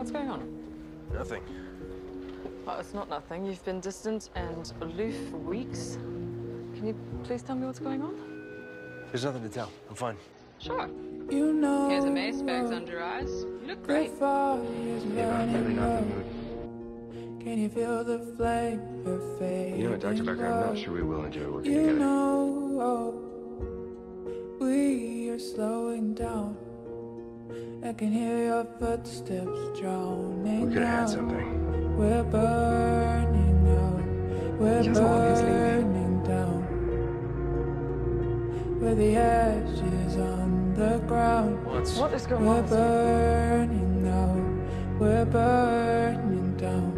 What's going on? Nothing. Oh, it's not nothing. You've been distant and aloof for weeks. Can you please tell me what's going on? There's nothing to tell. I'm fine. Sure. You know, Here's a mace, bags under your eyes. You look great. Ava, I'm really not in the mood. Can you feel the flame fade? You know what, Dr. Rhekker, I'm not sure we will enjoy working You together. know, we are slowing down. I can hear your footsteps drowning. We could have had something. We're burning out. We're burning down. We're the ashes on the ground. What is going We're on? burning out. We're burning down.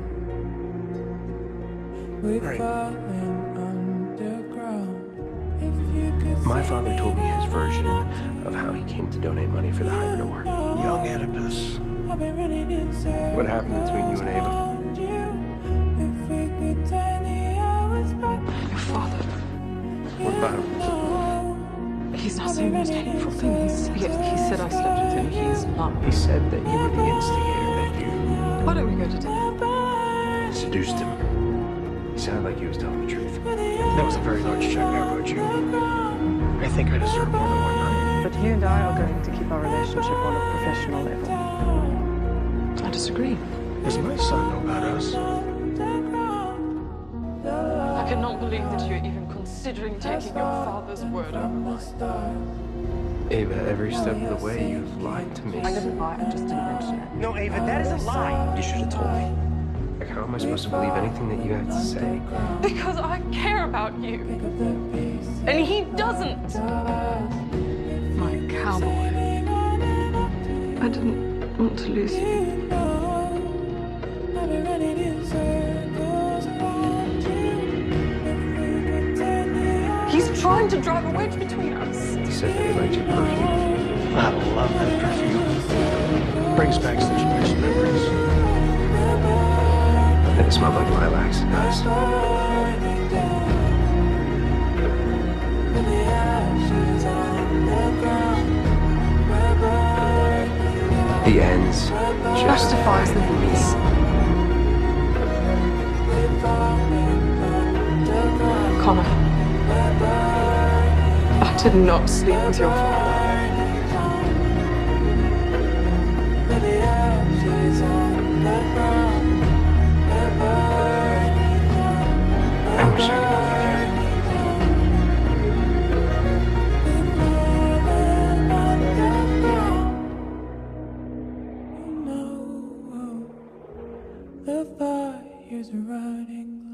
We're falling underground. If you could My see father told me his version of how he came to donate money for the Hybridor. Young Oedipus. I've been running in circles. What happened between you and Ava? around you. If we could turn the hours back. Your father. What about him? He's not saying the most hateful things. He said I slept with him. He's not. He said that you were the instigator, that you Why don't we go to dinner? seduced him. He sounded like he was telling the truth. That was a very large check I wrote you. I think I deserve more than one night. But you and I are going to keep our relationship on a professional level. I disagree. Does my son know about us? I cannot believe that you're even considering taking your father's word over mine. Ava, every step of the way, you've lied to me. I didn't lie, I just didn't mention it. No, Ava, that is a lie. You should have told me. Like, how am I supposed to believe anything that you have to say? Because I care about you. And he doesn't. My cowboy. I didn't want to lose you. He's trying to drive a wedge between us. He said that he liked your perfume. I love that perfume. Brings back such nice memories. And it smelled like lilacs, it does. The ends Justifies the means. Connor, I did not sleep with your father. I wish I could The fire's running